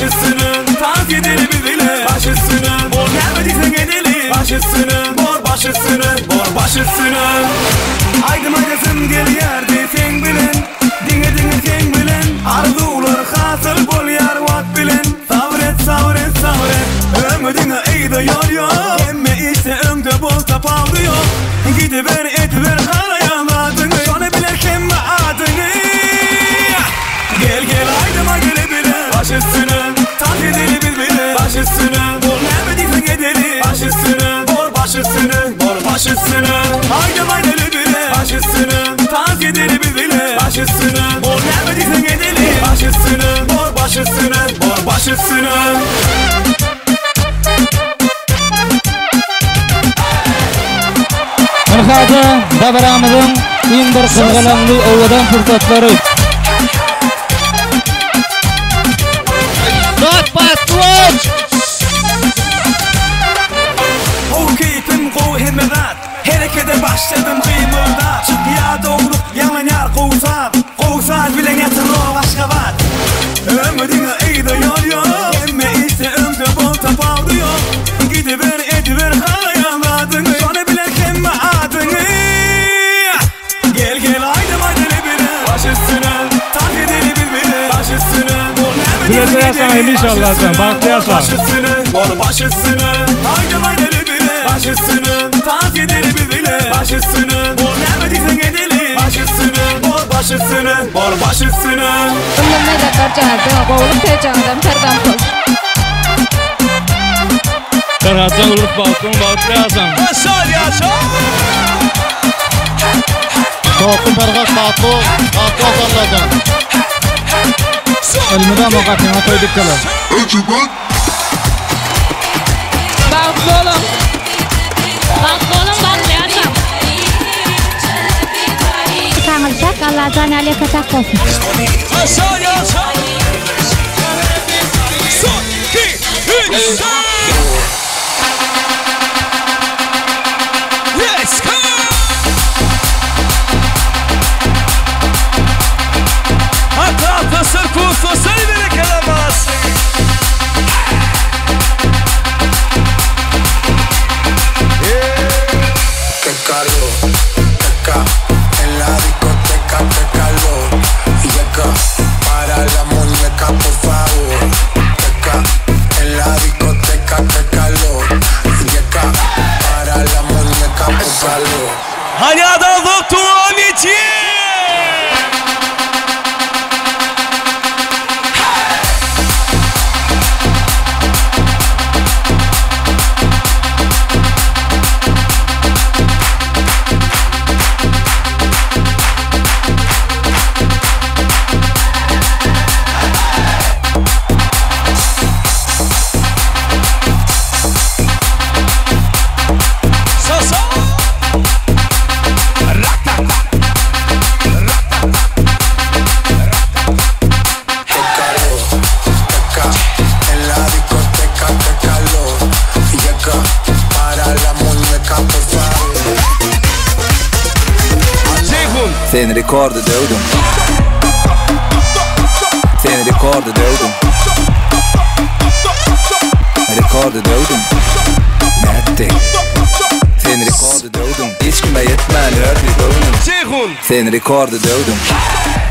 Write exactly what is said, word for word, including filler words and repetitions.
Başısının taz yedili bir bile. Başısının bor gelmediysen edili. Başısının bor başısının bor başısının. Aydım aydasın gel yerdi sen bilin. Dine dine sen bilin. Arzular hasıl bol yar vat bilin. Sabret sabret sabret. Ömüdüne eyde yor yor. Emme işte ömde bol tapavdı yok. Gidiver etver karayamadını. Şöyle bilir kemme adını. Gel gel aydıma gele bile. Başısının tam yedili bir bile. Başısının bol nemediysen edeli. Başısının bor başısının bor başısının. Aydıma gele bile. Başısının tam yedili bir bile. Başısının bol nemediysen edeli. Başısının bor başısının bor başısının. Merhaba, dabaramızın en bir kılgalanlı ovadan fırsatları. Not bad watch. O keyfim koy hemedat. Harekete başladım kıymılda. Ya doğru yaman yar kovsat. Kovsat bilen yatın o başka bat. Ömüdüne eyde yol yok. Emme işte ömde bol tapavdı yok. Gidiver ediver kalayamadın. Sonra bilen kemme adını. Gel gel aydım aydele bile. Başısının tak edeli bir bile. Başısının Bilete yasan inşallah sen baktı yasan. Başısının bol başısının. Aydım aydele bile. Başısının tak edeli bir bile. Başısının bol nemediysen edeli. Başısının bol başısının bol başısının. Ömrümde de karcanada boğulup tecağıdan terden kol. Karhatsan ulup balkon baktı yasan. Aşağı yaşa. Tokun pergat batu, batu azarladan. Elmida maqatına koyduk kala. Bağlı olun. Bağlı olun, bağlı yaşam. Tanılsak Allah'tan aleye kaçak olsun. Aşağı yaşa. Son, iki, üç, let's go. Hatta sırfu sosayı bile kelamaz. Qué calor, teca, en la discoteca, qué calor. Y llega para la muñeca, por favor. Teca, en la discoteca, qué calor. Y llega para la muñeca, por favor. Hala doktor Amici. Sen rekordu dövdüm. Sen rekordu dövdüm. Rekordu dövdüm. Nätti. Sen rekordu dövdüm. Hiç kime yetmeli ördü dövdüm. Sen rekordu dövdüm.